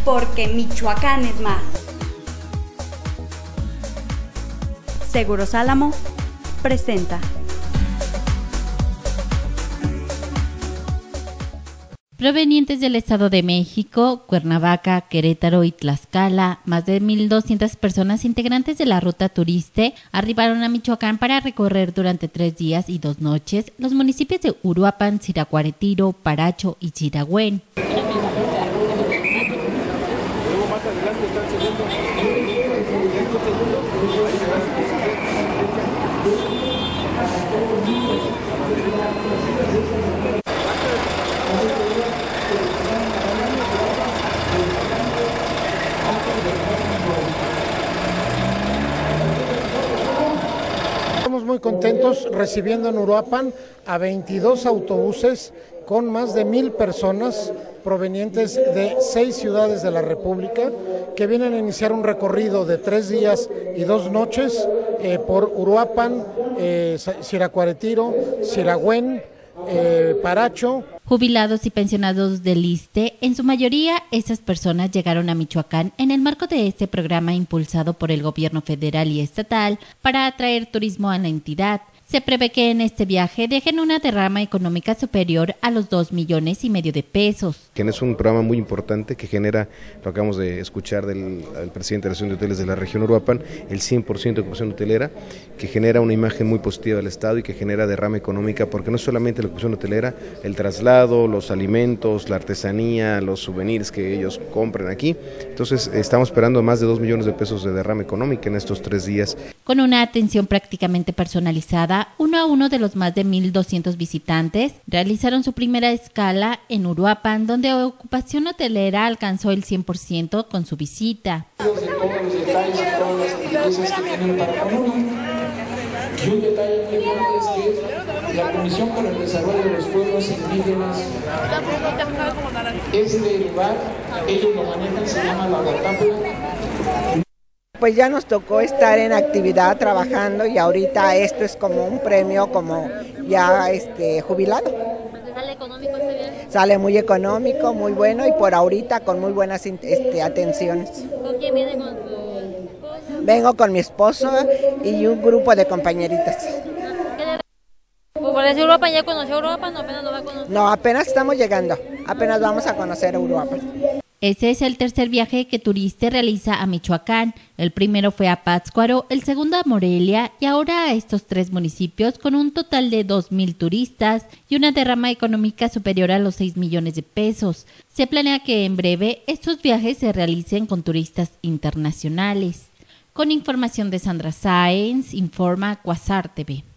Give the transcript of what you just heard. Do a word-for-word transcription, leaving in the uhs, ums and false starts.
porque Michoacán es más. Seguros Álamo presenta. Provenientes del Estado de México, Cuernavaca, Querétaro y Tlaxcala, más de mil doscientas personas integrantes de la ruta Turiste arribaron a Michoacán para recorrer durante tres días y dos noches los municipios de Uruapan, Ziracuaretiro, Paracho y Chiragüén. Estamos muy contentos recibiendo en Uruapan a veintidós autobuses con más de mil personas provenientes de seis ciudades de la República que vienen a iniciar un recorrido de tres días y dos noches eh, por Uruapan, eh, Ziracuaretiro, Chiragüén, eh, Paracho. Jubilados y pensionados del ISSSTE, en su mayoría estas personas llegaron a Michoacán en el marco de este programa impulsado por el gobierno federal y estatal para atraer turismo a la entidad. Se prevé que en este viaje dejen una derrama económica superior a los dos millones y medio de pesos. Es un programa muy importante que genera, lo acabamos de escuchar del, del presidente de la Asociación de Hoteles de la región Uruapan, el cien por ciento de ocupación hotelera, que genera una imagen muy positiva del Estado y que genera derrama económica, porque no es solamente la ocupación hotelera, el traslado, los alimentos, la artesanía, los souvenirs que ellos compran aquí. Entonces estamos esperando más de dos millones de pesos de derrama económica en estos tres días. Con una atención prácticamente personalizada, uno a uno de los más de mil doscientos visitantes realizaron su primera escala en Uruapan, donde la ocupación hotelera alcanzó el cien por ciento con su visita. De todos los detalles y todas las actividades que tienen para cada uno. Y un detalle muy importante es que la Comisión para el Desarrollo de los Pueblos Indígenas, este lugar, ellos lo manejan, se llama La Guatapla. Pues ya nos tocó estar en actividad trabajando y ahorita esto es como un premio, como ya este jubilado. ¿Sale económico este viaje? Sale muy económico, muy bueno y por ahorita con muy buenas este, atenciones. ¿Con quién viene? ¿Con tu esposo? Vengo con mi esposo y un grupo de compañeritas. ¿Por decir Uruapan ya conoció Uruapan o apenas lo va a conocer? No, apenas estamos llegando, apenas vamos a conocer Uruapan. Ese es el tercer viaje que Turiste realiza a Michoacán. El primero fue a Pátzcuaro, el segundo a Morelia y ahora a estos tres municipios con un total de dos mil turistas y una derrama económica superior a los seis millones de pesos. Se planea que en breve estos viajes se realicen con turistas internacionales. Con información de Sandra Sáenz, informa Quasar T V.